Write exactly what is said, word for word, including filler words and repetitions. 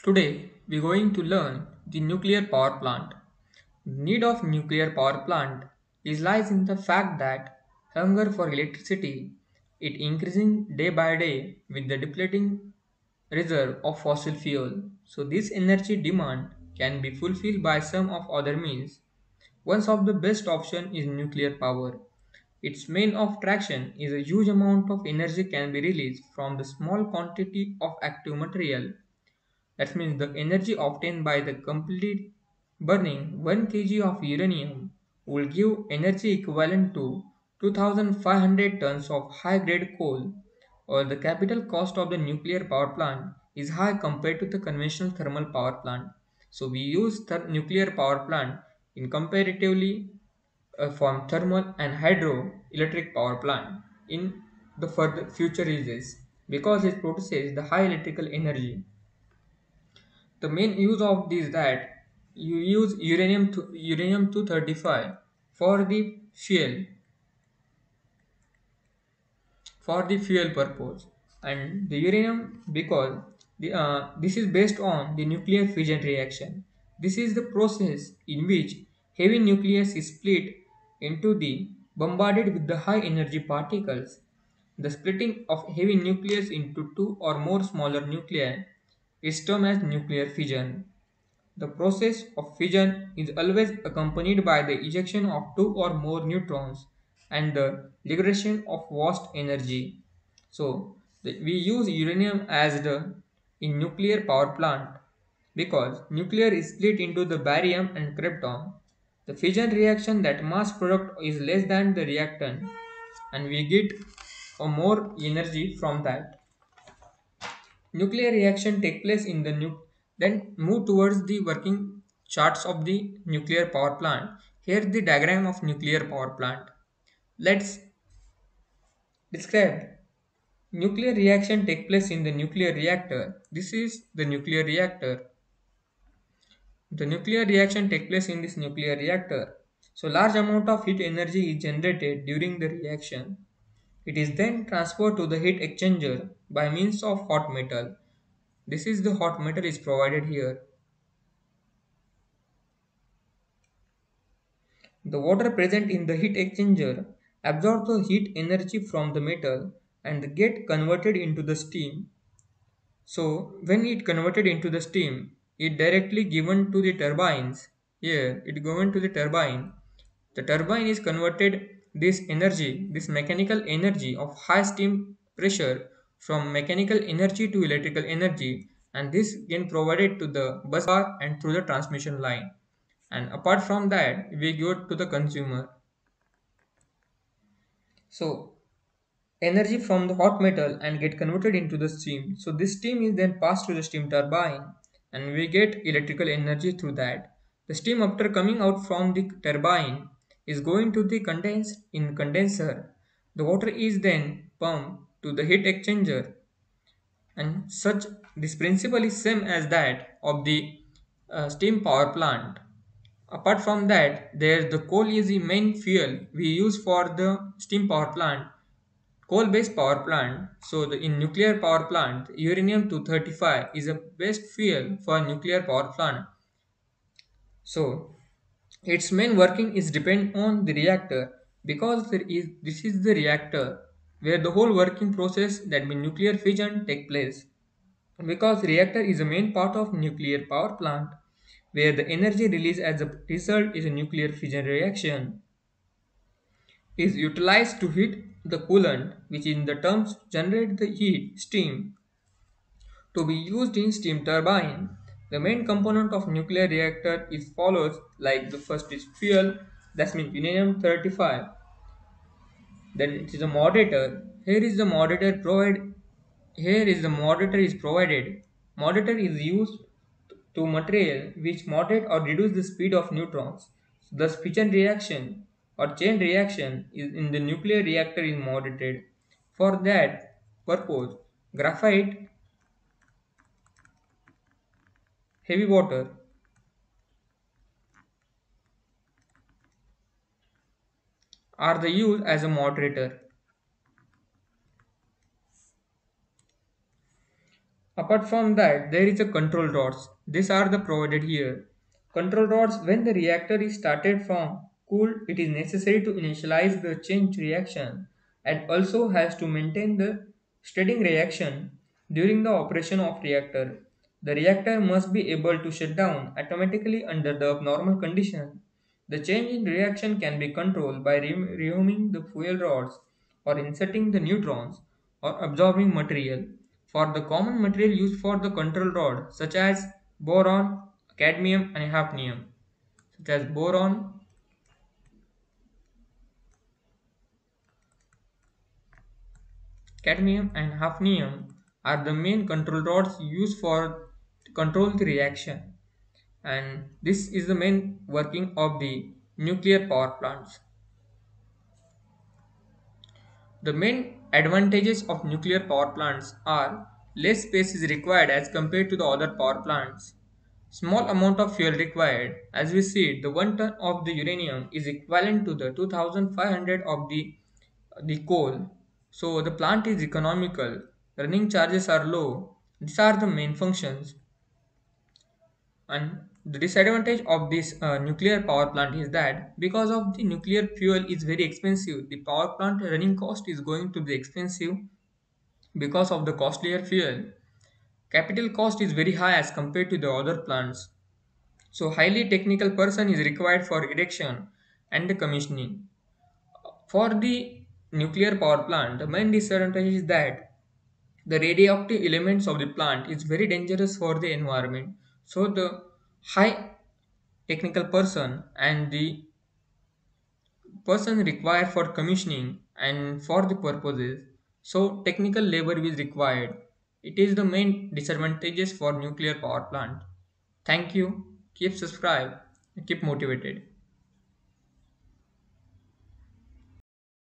Today, we're going to learn the nuclear power plant. The need of nuclear power plant is lies in the fact that hunger for electricity is increasing day by day with the depleting reserve of fossil fuel. So this energy demand can be fulfilled by some of other means. One of the best option is nuclear power. Its main of traction is a huge amount of energy can be released from the small quantity of active material. That means the energy obtained by the complete burning one kilogram of uranium will give energy equivalent to two thousand five hundred tons of high-grade coal, or the capital cost of the nuclear power plant is high compared to the conventional thermal power plant. So we use the nuclear power plant in comparatively uh, from thermal and hydroelectric power plant in the further future uses because it produces the high electrical energy. The main use of this that you use uranium to, uranium two thirty-five for the fuel for the fuel purpose, and the uranium because the, uh, this is based on the nuclear fission reaction. This is the process in which heavy nucleus is split into the bombarded with the high energy particles. The splitting of heavy nucleus into two or more smaller nuclei is termed as nuclear fission. The process of fission is always accompanied by the ejection of two or more neutrons and the liberation of vast energy. So, the- we use uranium as the in nuclear power plant because nuclear is split into the barium and krypton. The fission reaction that mass product is less than the reactant, and we get a more energy from that. Nuclear reaction take place in the nu- then move towards the working charts of the nuclear power plant. Here the diagram of nuclear power plant. Let's describe. Nuclear reaction take place in the nuclear reactor. This is the nuclear reactor. The nuclear reaction take place in this nuclear reactor. So large amount of heat energy is generated during the reaction. It is then transferred to the heat exchanger by means of hot metal. This is the hot metal is provided here. The water present in the heat exchanger absorbs the heat energy from the metal and get converted into the steam. So when it converted into the steam, it directly given to the turbines. Here it given to the turbine. The turbine is converted this energy, this mechanical energy of high steam pressure from mechanical energy to electrical energy, and this again provided to the bus bar and through the transmission line. And apart from that, we go to the consumer. So energy from the hot metal and get converted into the steam. So this steam is then passed to the steam turbine and we get electrical energy through that. The steam after coming out from the turbine is going to the condensed in condenser. The water is then pumped to the heat exchanger, and such this principle is same as that of the uh, steam power plant. Apart from that, there's the coal is the main fuel we use for the steam power plant, coal based power plant. So the in nuclear power plant, uranium two thirty-five is the best fuel for nuclear power plant. So its main working is depend on the reactor because there is this is the reactor where the whole working process that means nuclear fission take place. Because reactor is a main part of nuclear power plant where the energy released as a result is a nuclear fission reaction is utilized to heat the coolant, which in the terms generate the heat steam to be used in steam turbine. The main component of nuclear reactor is follows like the first is fuel, that means uranium thirty-five. Then it is a moderator. Here is the moderator provide. Here is the moderator is provided. Moderator is used to material which moderate or reduce the speed of neutrons. Thus, fission reaction or chain reaction is in the nuclear reactor is moderated. For that purpose, graphite, heavy water are the used as a moderator. Apart from that, there is a control rods. These are the provided here. Control rods, when the reactor is started from cooled, it is necessary to initialize the change reaction and also has to maintain the steady reaction during the operation of reactor. The reactor must be able to shut down automatically under the abnormal condition. The change in reaction can be controlled by re- removing the fuel rods or inserting the neutrons or absorbing material. For the common material used for the control rod, such as boron, cadmium, and hafnium, such as boron, cadmium, and hafnium, are the main control rods used for to control the reaction. And this is the main working of the nuclear power plants. The main advantages of nuclear power plants are less space is required as compared to the other power plants. Small amount of fuel required. As we see, the one ton of the uranium is equivalent to the two thousand five hundred of the, the coal. So the plant is economical. Running charges are low. These are the main functions. And the disadvantage of this uh, nuclear power plant is that because of the nuclear fuel is very expensive, the power plant running cost is going to be expensive because of the costlier fuel. Capital cost is very high as compared to the other plants. So highly technical person is required for erection and the commissioning. For the nuclear power plant, the main disadvantage is that the radioactive elements of the plant is very dangerous for the environment. So the high technical person and the person required for commissioning and for the purposes. So technical labor is required. It is the main disadvantages for nuclear power plant. Thank you. Keep subscribe. Keep motivated.